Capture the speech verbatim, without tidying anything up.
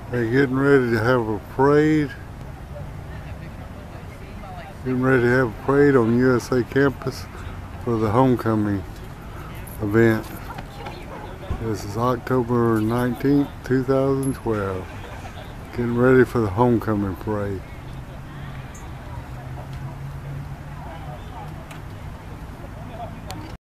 They're getting ready to have a parade. Getting ready to have a parade on U S A campus for the homecoming event. This is October nineteenth, two thousand twelve. Getting ready for the homecoming parade.